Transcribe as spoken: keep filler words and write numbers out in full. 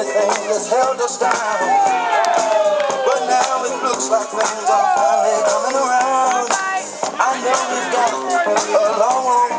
anything that's held us down. But now it looks like things are finally coming around. I know we've got a long, long